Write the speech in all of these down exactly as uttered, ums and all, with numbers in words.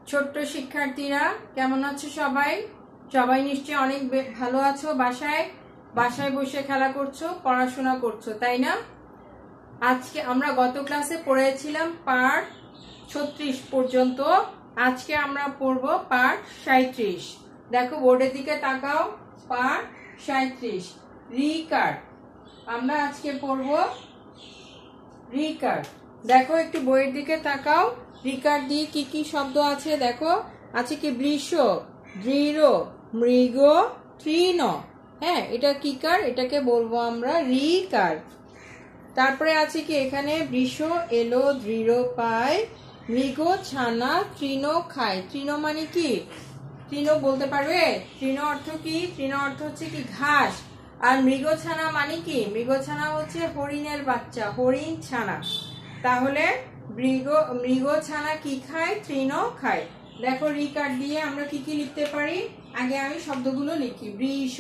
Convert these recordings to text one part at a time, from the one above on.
ছোট্ট শিক্ষার্থীরা কেমন আছো সবাই? সবাই নিশ্চয়ই অনেক ভালো আছো। বাসায় বাসায় বসে খেলা করছো, পড়াশোনা করছো, তাই না? আজকে আমরা গত ক্লাসে পড়েছিলাম পার্ট ছত্রিশ পর্যন্ত। আজকে আমরা পড়ব পার্ট সাঁইত্রিশ। দেখো বোর্ডের দিকে তাকাও। পার্ট সাঁইত্রিশ, রিকার্ড। আমরা আজকে পড়ব রিকার্ড। দেখো একটু বইয়ের দিকে তাকাও। রিকার্ড দিয়ে কি কি শব্দ আছে দেখো। আছে কি বৃষ, দৃঢ়, মৃগ, তৃণ। হ্যাঁ, এটা কি কার? এটাকে বলবো আমরা রিকার। তারপরে আছে কি এখানে বৃষ এলো, দৃঢ় পায়, মৃগ ছানা, তৃণ খায়। তৃণ মানে কি? তৃণ বলতে পারবে? তৃণ অর্থ কি? তৃণ অর্থ হচ্ছে কি ঘাস। আর মৃগছানা মানে কি? মৃগছানা হচ্ছে হরিণের বাচ্চা, হরিণ ছানা। তাহলে মৃগ মৃগছানা কি খায়? তৃণ খায়। দেখো রিকার্ড দিয়ে আমরা কি কি লিখতে পারি। আগে আমি শব্দগুলো লিখি। বৃষ,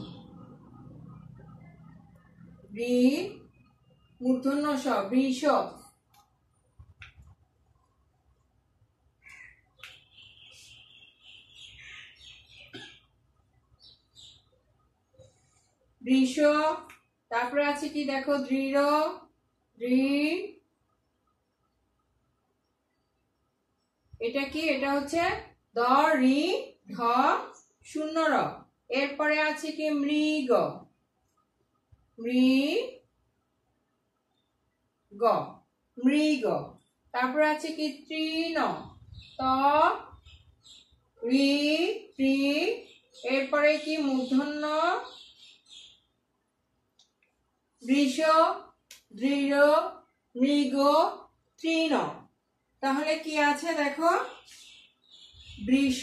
বৃ মূর্ধন্য ষ, বৃষ। বৃষ। তারপরে আছে কি দেখো দৃঢ়, দৃ। এটা কি? এটা হচ্ছে দ রি ঢ শূন্য র। এরপরে আছে কি মৃগ, মৃগ, মৃগ। তারপরে আছে কি তৃণ, ত রি ত্রি। এরপরে কি মূর্ধন্য বৃষ, দৃঢ়, মৃগ, তৃণ। তাহলে কি আছে দেখো। বৃষ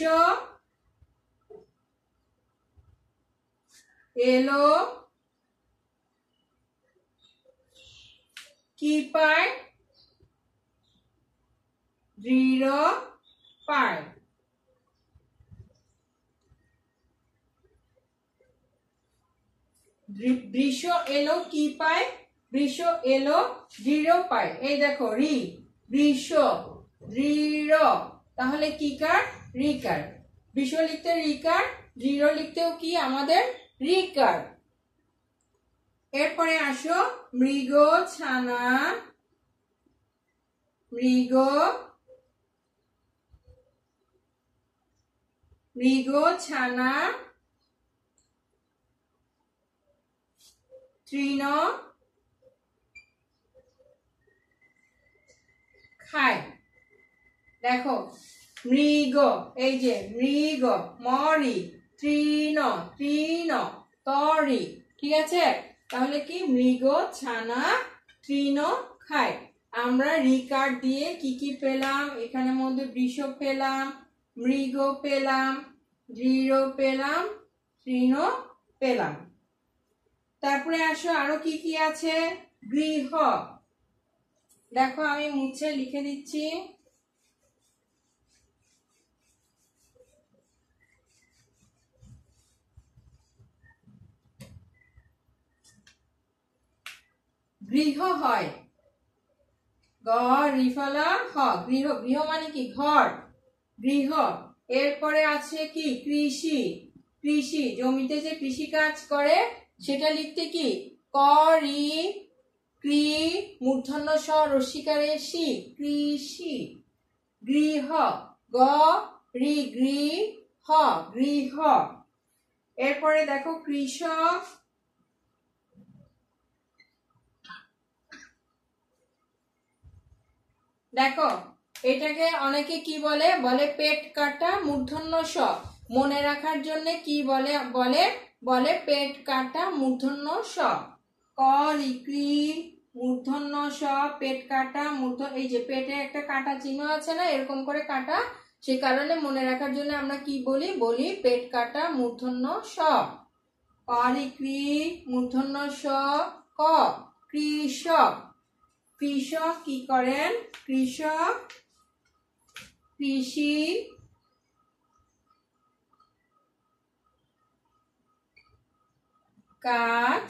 এলো, কি পায়? দৃঢ় পায়। বৃষ এলো কি পায়? বৃষ এলো দৃঢ় পায়। এই দেখো রি, বৃষ, দৃঢ়। তাহলে কি কার? রিকার। বৃষ লিখতে রিকার, দৃঢ় লিখতেও কি আমাদের রিকার। এরপরে আসো মৃগ ছানা, মৃগ, মৃগ ছানা, তৃণ খায়। দেখো মৃগ, এই যে মৃগ, মরি, তৃণ, তৃণ, তরি। ঠিক আছে? তাহলে কি মৃগ ছানা তৃণ খায়। আমরা রিকার্ড দিয়ে কি কি পেলাম? এখানের মধ্যে বৃষ পেলাম, মৃগ পেলাম, দৃঢ় পেলাম, তৃণ পেলাম। তারপরে আসো আরো কি কি আছে। গৃহ। দেখো আমি মুছে লিখে দিচ্ছি। গৃহ হয় গ রিফলা হ, গৃহ। গৃহ মানে কি? ঘর, গৃহ। এরপরে আছে কি কৃষি। কৃষি জমিতে যে কৃষি কাজ করে সেটা লিখতে কি? ক রি কৃ মূর্ধন্য স রস্যিকারে সি, কৃষি। গৃহ গ রি গৃ হ, গৃহ। এরপরে দেখো কৃষক। দেখো এটাকে অনেকে কি বলে? বলে পেট কাটা মূর্ধন্য স। মনে রাখার জন্য কি বলে? বলে বলে পেট কাটা মূর্ধন্য স। ক রিক্রি মূর্ধন্য স, পেট কাটা মূর্ধ। এই যে পেটে একটা কাটা চিহ্ন আছে না, এরকম করে কাটা। সে কারণে মনে রাখার জন্য আমরা কি বলি? বলি পেট কাটা মূর্ধন্য স। ক রিক্রি মূর্ধন্য স, ক কৃষক। কৃষক কি করেন? কৃষক কৃষি কাজ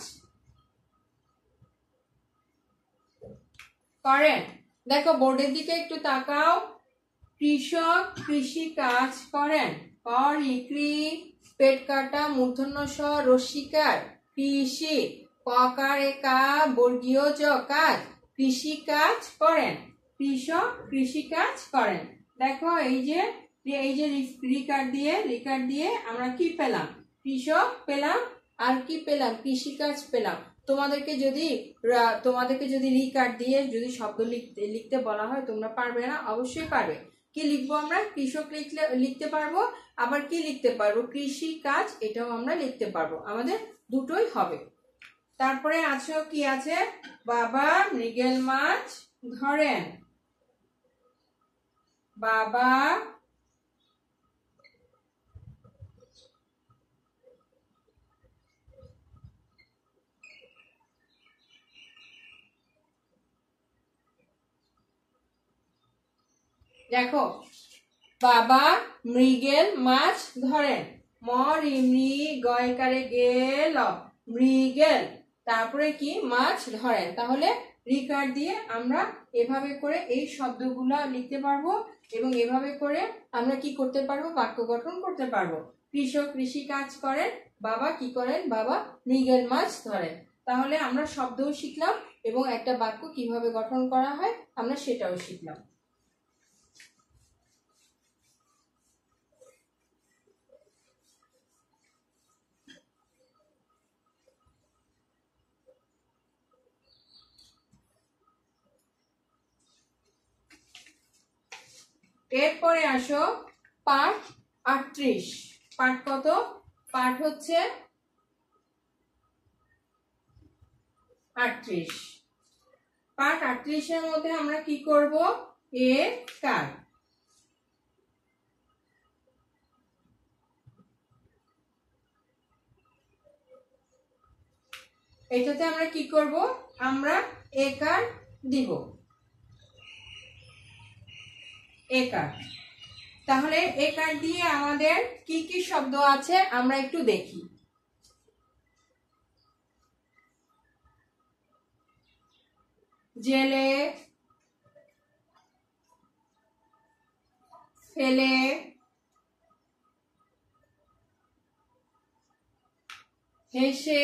করেন। দেখো বোর্ডের দিকে একটু তাকাও। কৃষক কৃষি কাজ করেন। ক রিক্রি পেট কাটা মূর্ধন্য স রস্যিকার কৃষি। ককারে কা বর্গীয় জ কাজ কৃষি কাজ করেন। কৃষক কৃষি কাজ করেন। দেখো এই যে এই যে রিকার দিয়ে রিকার দিয়ে আমরা কি পেলাম? কৃষক পেলাম আর কি পেলাম? কৃষিকাজ পেলাম। তোমাদেরকে যদি তোমাদেরকে যদি রিকার দিয়ে যদি শব্দ লিখতে লিখতে বলা হয় তোমরা পারবে না? অবশ্যই পারবে। কি লিখবো আমরা? কৃষক লিখলে লিখতে পারবো, আবার কি লিখতে পারবো? কৃষি কাজ, এটাও আমরা লিখতে পারবো। আমাদের দুটোই হবে। তারপরে আছে কি আছে? বাবা মৃগেল মাছ ধরেন। বাবা দেখো বাবা মৃগেল মাছ ধরেন। ম রিমরি গয়কারে গেল মৃগেল, তারপরে কি? মাছ ধরেন। তাহলে রিকার দিয়ে আমরা এভাবে করে এই শব্দগুলো লিখতে পারবো এবং এভাবে করে আমরা কি করতে পারবো? বাক্য গঠন করতে পারবো। কৃষক কৃষি কাজ করেন, বাবা কি করেন? বাবা মৃগেল মাছ ধরেন। তাহলে আমরা শব্দও শিখলাম এবং একটা বাক্য কিভাবে গঠন করা হয় আমরা সেটাও শিখলাম। এরপরে আসো পাঠ আটত্রিশ। পাঠ কত? পাঠ হচ্ছে আটত্রিশ। পাঠ আটত্রিশের মধ্যে আমরা কি করব? এ কার। এটাতে আমরা কি করব? আমরা এ কার দিব। এ কার। তাহলে এ কার দিয়ে আমাদের কি কি শব্দ আছে আমরা একটু দেখি। জেলে, ফেলে, হেসে,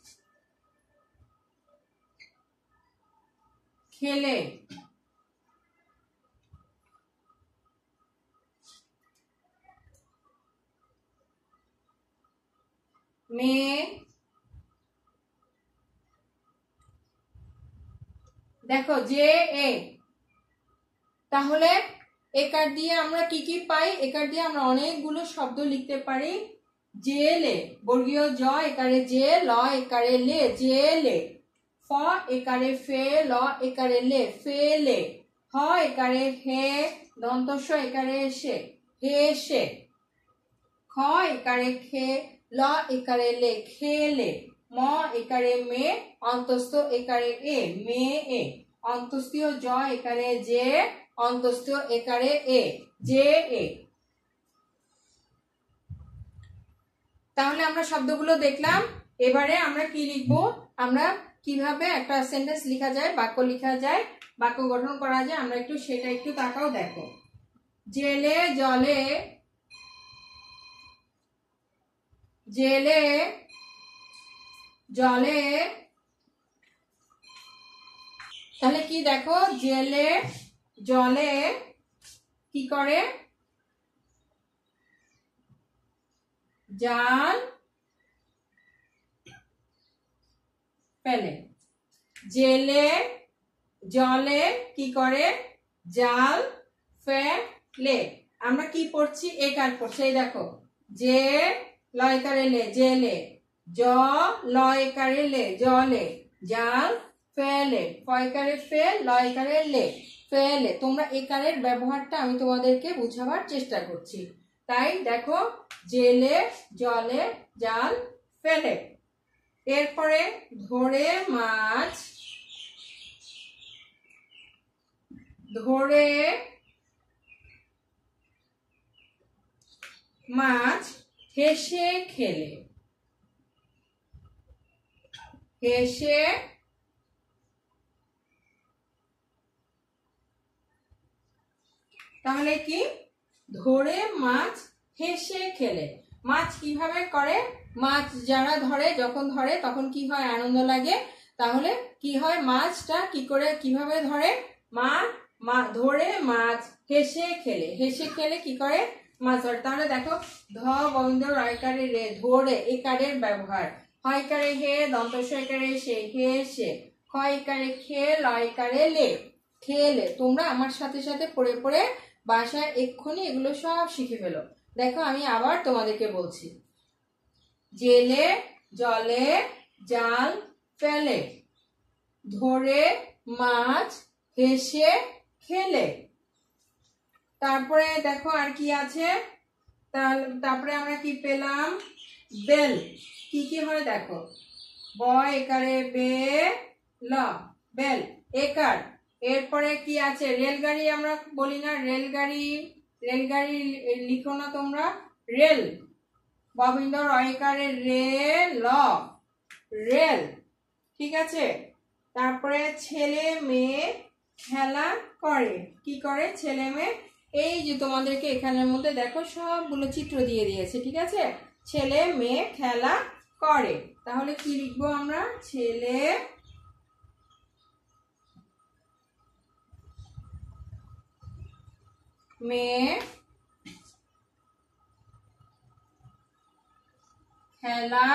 খেলে, মেয়ে। দেখো যে এ, তাহলে একার দিয়ে আমরা কি কি পাই? একার দিয়ে আমরা অনেকগুলো শব্দ লিখতে পারি। জেলে বর্গীয় জ একারে যে, ল একারে লে জেলে। ফ একারে ফে, ল একারে লে ফেলে। হ একারে হে, দন্তস্ব একারে এসে হেসে। খ একারে খে, ল একারে লে খেলে। ম একারে মে, অন্তস্থ একারে এ মে এ। অন্তস্থীয় জ একারে যে, অন্তস্থীয় একারে এ যে এ। তাহলে আমরা শব্দগুলো দেখলাম। এবারে আমরা কি লিখবো? আমরা কিভাবে একটা সেন্টেন্স লেখা যায়, বাক্য লেখা যায়, বাক্য গঠন করা যায়, আমরা একটু সেটা একটু তাকাও। দেখো জেলে জলে, জেলে জলে। তাহলে কি? দেখো জেলে জলে কি করে? জাল ফেলে। জেলে জলে কি করে? জাল ফেলে। আমরা কি পড়ছি? একার পড়ছি। এই দেখো যে লয়কারে লে জেলে, জ লয়কারে লে জলে, জাল ফেলে। ফয়কারে ফে, লয়কারে লে ফেলে। তোমরা একারের ব্যবহারটা আমি তোমাদেরকে বুঝাবার চেষ্টা করছি। তাই দেখো জেলে জলে জাল ফেলে। এরপরে ধরে মাছ, ধরে মাছ হেসে খেলে, হেসে তাহলে কি ধরে মাছ হেসে খেলে। মাছ কিভাবে করে, মাছ যারা ধরে যখন ধরে তখন কি হয়, আনন্দ লাগে। তাহলে কি হয়, মাছটা কি করে কিভাবে ধরে, মা মা ধরে মাছ হেসে খেলে। হেসে খেলে কি করে, মাছ ধরে। তাহলে দেখো ধ বন্ধ রয়কারে রে ধরে একারের ব্যবহার, হয়কারে হে দন্তস্বয়কারে সে হে সে, ক্ষয়কারে খে লয়কারে লে খেলে। তোমরা আমার সাথে সাথে পড়ে পড়ে বাসায় এক্ষুনি এগুলো সব শিখে ফেলো। দেখো আমি আবার তোমাদেরকে বলছি, জেলে জলে জাল ফেলে, ধরে মাছ হেসে খেলে। তারপরে দেখো আর কি আছে, তারপরে আমরা কি পেলাম, বেল। কি কি হয় দেখো, ব একারে বে ল বেল একার। এরপরে কি আছে, রেলগাড়ি আমরা বলি না, রেলগাড়ি, রেলগাড়ি লিখো না তোমরা, রেল। ববিন্দ রয়কারে রে ল রেল, ঠিক আছে। তারপরে ছেলে মেয়ে খেলা করে, কি করে ছেলে মেয়ে, এই যে তোমাদেরকে এখানের মধ্যে দেখো সবগুলো চিত্র দিয়ে দিয়েছে, ঠিক আছে। ছেলে মেয়ে খেলা করে, তাহলে কি লিখবো আমরা, ছেলে মেয়ে খেলা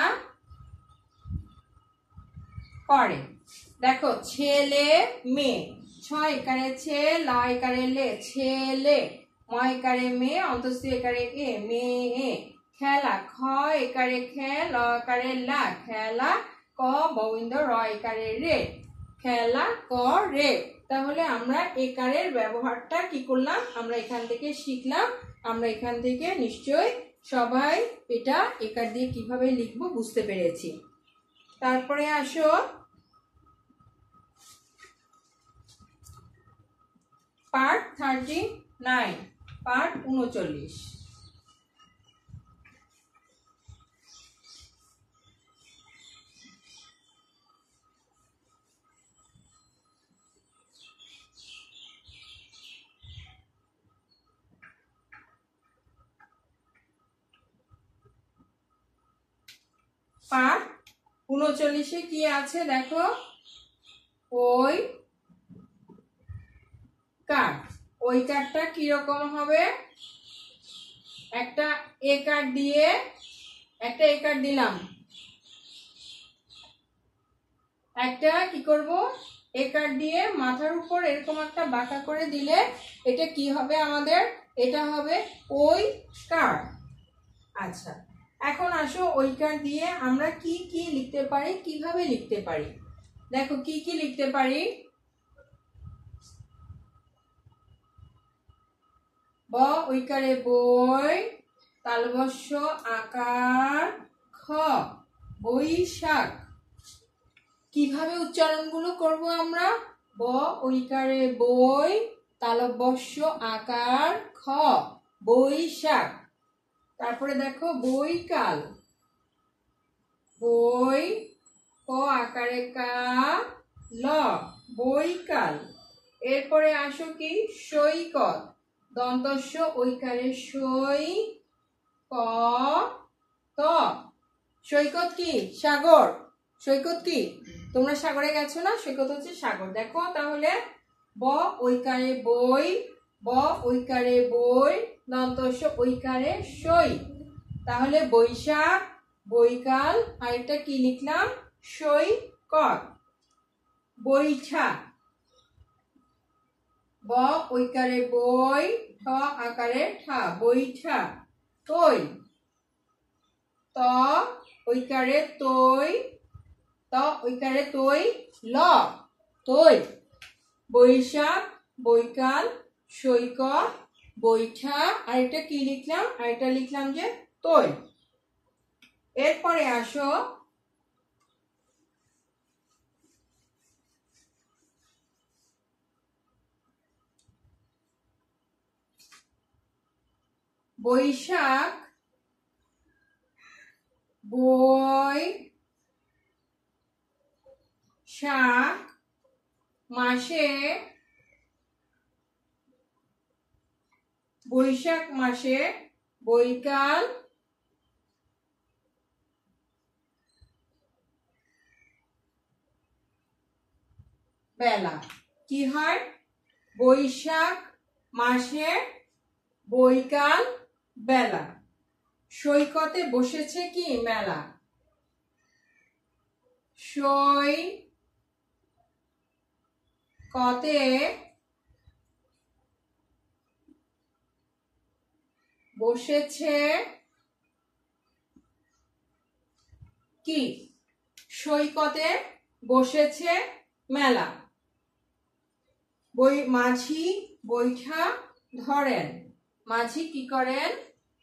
করে। দেখো ছেলে মেয়ে, ছয় কারে ছে লয় কারে লে ছেলে, ময় কারে মেয়ে অন্তস্থ একারে এ মেয়ে, খেলা খ একারে খে ল কারে লা খেলা, ক ববিন্দ রয় কারে রে খেলা করে। তাহলে আমরা একারের ব্যবহারটা কি করলাম, আমরা এখান থেকে শিখলাম। আমরা এখান থেকে নিশ্চয় সবাই এটা একার দিয়ে কিভাবে লিখবো বুঝতে পেরেছি। তারপরে আসো পার্ট থার্টি নাইন, পার্ট উনচল্লিশ। পার্ট উনচল্লিশে কি আছে দেখো, ওই কার্ড। ওই কার্ডটা কিরকম হবে, একটা এ কার্ড দিয়ে, একটা এ কার্ড দিলাম, একটা কি করব, এ কার্ড দিয়ে মাথার উপর এরকম একটা বাঁকা করে দিলে এটা কি হবে আমাদের, এটা হবে ওই কার্ড। আচ্ছা এখন আসো ওই কার্ড দিয়ে আমরা কি কি লিখতে পারি, কিভাবে লিখতে পারি। দেখো কি কি লিখতে পারি, ব ঐকারে বই, তালবস্য আকার খ বৈশাখ। কিভাবে উচ্চারণগুলো করব আমরা, ব ঐকারে বই, তালবস্য আকার খ বৈশাখ। তারপরে দেখো বৈকাল, বই ক আকারে কা ল বৈকাল। এরপরে আসো কি সৈকত, দন্তস্য ঐকারে সই ক ত, সৈকত কি সাগর, সৈকত কি তোমরা সাগরে গেছো না, সৈকত হচ্ছে সাগর। দেখো তাহলে ব ঐকারে বই, ব ঐকারে বই, দন্তস্য ঐকারে সই, তাহলে বৈশাখ বৈকাল। আর এটা কি লিখলাম, সৈকত। বৈঠা, ব ঐকারে বই, ঠ আকারে ঠা বৈঠা। তৈ, ত ঐকারে তৈ, ত ঐকারে তৈ ল তৈ। বৈশাখ বৈকাল সৈকত বৈঠা। আর এটা কি লিখলাম, আর এটা লিখলাম যে তৈ। এরপরে আসো বৈশাখ বই শাক মাসে বৈশাখ মাসে বৈকাল বেলা। কি হয়? বৈশাখ মাসে বৈকাল বেলা সৈকতে বসেছে কি মেলা। সৈকতে বসেছে কি? সৈকতে বসেছে মেলা। বই মাঝি বৈঠা ধরেন। মাঝি কি করেন?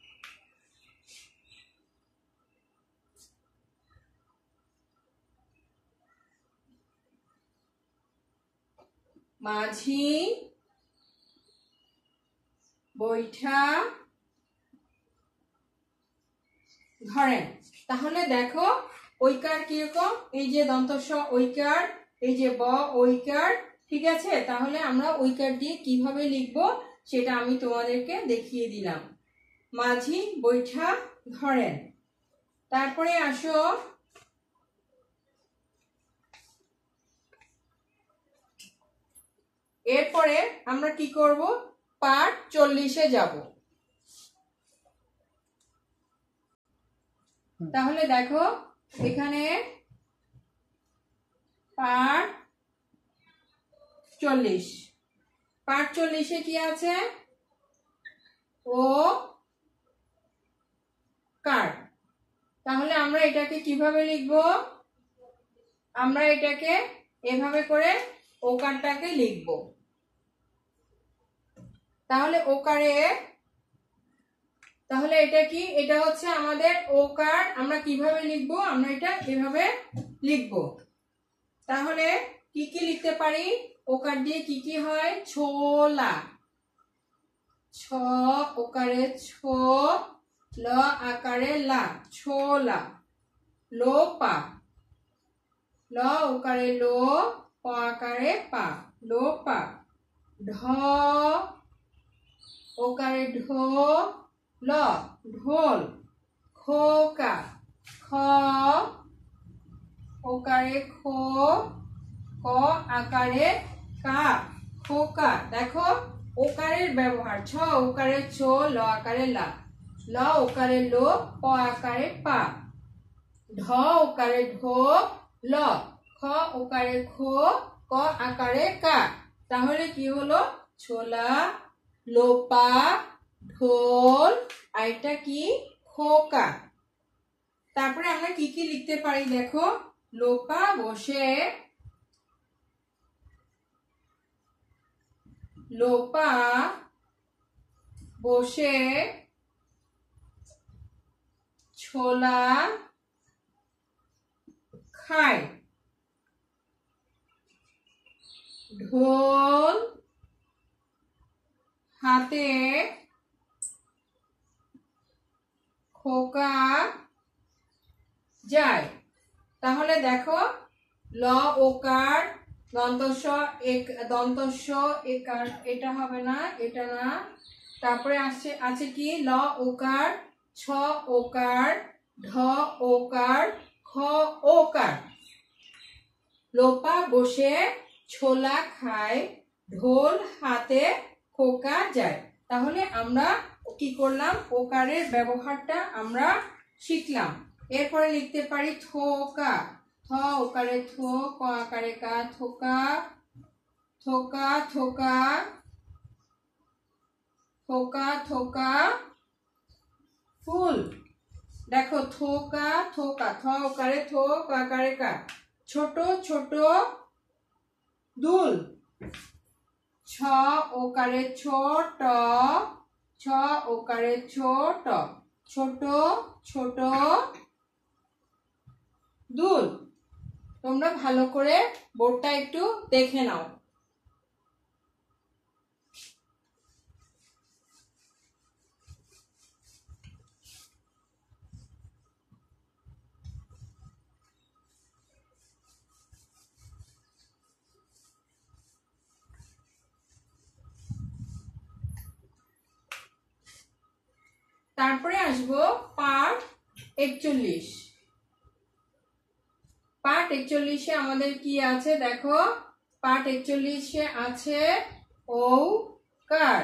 মাঝি বৈঠা ধরেন। তাহলে দেখো ঐকার কিরকম, এই যে দন্তস্ব ঐকার, এই যে ব ঐকার, ঠিক আছে। তাহলে আমরা ঐকার দিয়ে কিভাবে লিখবো সেটা আমি তোমাদেরকে দেখিয়ে দিলাম। মাঝি বৈঠা ধরেন। তারপরে আসো এরপরে আমরা কি করব, পাঠ চল্লিশে যাব। তাহলে দেখো এখানে পাঠ চল্লিশ, পাঠ চল্লিশে কি আছে? ও কার। তাহলে আমরা এটাকে কিভাবে লিখব? আমরা এটাকে এভাবে করে ওকারটাকে লিখব। তাহলে ওকারে, তাহলে এটা কি? এটা হচ্ছে আমাদের ওকার। আমরা কিভাবে লিখব? আমরা এটা এভাবে লিখব। তাহলে কি কি লিখতে পারি? ওকার দিয়ে কি কি হয়? ছোলা, ছ ওকারে ছ, ল আকারে লা, ছোলা। লোপা, ল ওকারে লো, প আকারে পা, লোপা। ঢ ওকারে ঢো, ল ঢোল। খোকা, খ ওকারে খো, ক আকারে কা, খোকা। দেখো ওকারের ব্যবহার, ছ ওকারে ছো, ল আকারে লা, ল ওকারে লো, প আকারে পা, ঢ ওকারে ঢো, ল, খ ওকারে খো, ক আকারে কা। তাহলে কি হলো? ছোলা, লোপা, ঢোল, আর এটা কি? খোকা। তারপরে আমরা কি কি লিখতে পারি দেখো? লোপা বসে, লোপা বসে ছোলা খায়। ঢোল হাতে খোকা যায়। তাহলে দেখো ল ওকার, দন্তস্ব এক, দন্তস্ব একার, এটা হবে না, এটা না। তারপরে আসছে আছে কি? ল ওকার, ছ ওকার, ঢ ওকার, খ ওকার। লোপা বসে ছোলা খায়, ঢোল হাতে খোকা যায়। তাহলে আমরা কি করলাম? ওকারের ব্যবহারটা আমরা শিখলাম। এরপরে লিখতে পারি থোকা, থ ওকারে থো, ক আকারে কা, থোকা, থোকা, থোকা, থোকা, থোকা ফুল। দেখো থোকা, থোকা, থ ওকারে থো, ক আকারে কা, ছোট ছোট দুল। ছ ওকারে ছোট, ছ ওকারে ছোট, ছোট ছোট দুল। তোমরা ভালো করে বোর্ডটা একটু দেখে নাও। তারপরে আসবো পাঠ একচল্লিশ। পাঠ একচল্লিশে আমাদের কি আছে দেখো, পাঠ একচল্লিশে আছে ঔকার।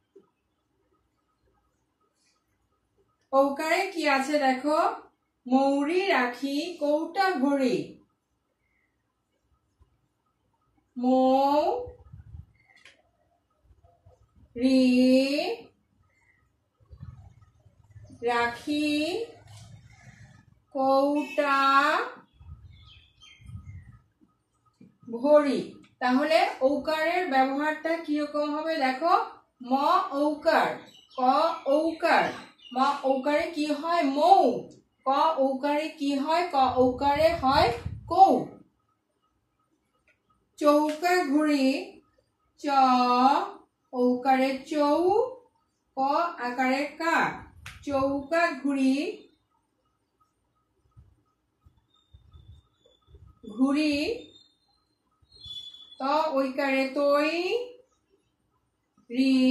ঔকারে কি আছে দেখো, মৌরি রাখি কৌটা ভরি, মৌ রি রাখি কৌটা ভরি। তাহলে ঔকারের ব্যবহারটা কিরকম হবে দেখো, ম ঔকার, ক ঔকার, ম ঔকারে কি হয় মৌ, ক ঔকারে কি হয়, ক ঔকারে হয় কৌ। চৌকা ঘুরি, চ ঔকারে চৌ, ক আকারে কা, চৌকা ঘুরি, ঘুরি, ত ঐকারে তৈ, রি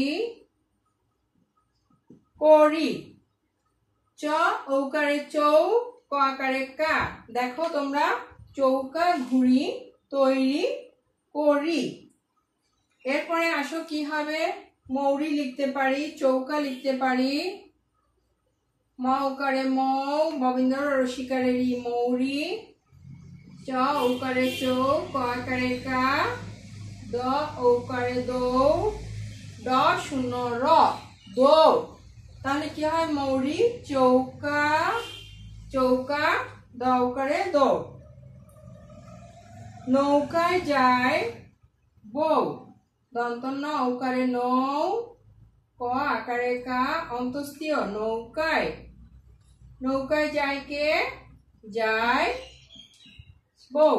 করি, চ ঔকারে চৌ, ক আকারে কা। দেখো তোমরা, চৌকা ঘুরি তৈরি করি। এরপরে আসো কি হবে, মৌরি লিখতে পারি, চৌকা লিখতে পারি, ম ঔকারে মৌ, ববিন্দ্র রসিকারে রি মৌরি, চ ঔকারে চৌ, ক আকারে কা, দ ঔকারে দৌ, ড শূন্য র দৌড়। তাহলে কি হয় মৌরি চৌকা, চৌকা, দ ঔকারে দৌড়। নৌকায় যায় বউ, দন্তন্য ঔকারে নৌ, ক আকারে কা, অন্তস্তীয় নৌকায়, নৌকায় যায় কে, যায় বউ।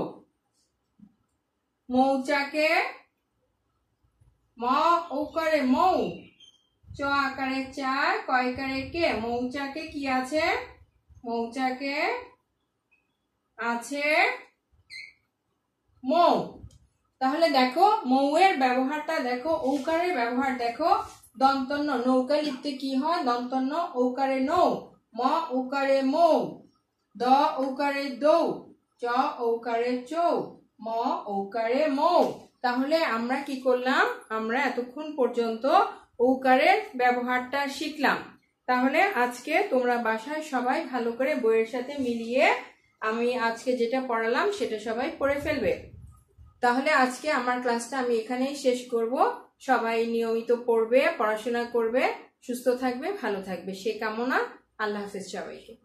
মৌচাকে, ম ঔকারে মৌ, চ আকারে চার, কয়কারে কে, মৌচাকে কি আছে, মৌচাকে আছে মৌ। তাহলে দেখো মৌয়ের ব্যবহারটা দেখো, ঔকারের ব্যবহার দেখো, দন্তন্য নৌকা লিখতে কি হয়, দন্তন্য ঔকারে নৌ, ম ঔকারে মৌ, দ ঔকারে দৌ, চ ঔকারে চৌ, ম ঔকারে মৌ। তাহলে আমরা কি করলাম, আমরা এতক্ষণ পর্যন্ত ঔকারের ব্যবহারটা শিখলাম। তাহলে আজকে তোমরা বাসায় সবাই ভালো করে বইয়ের সাথে মিলিয়ে আমি আজকে যেটা পড়ালাম সেটা সবাই পড়ে ফেলবে। তাহলে আজকে আমার ক্লাসটা আমি এখানেই শেষ করব। সবাই নিয়মিত পড়বে, পড়াশোনা করবে, সুস্থ থাকবে, ভালো থাকবে, সে কামনা। আল্লাহ হাফেজ সবাইকে।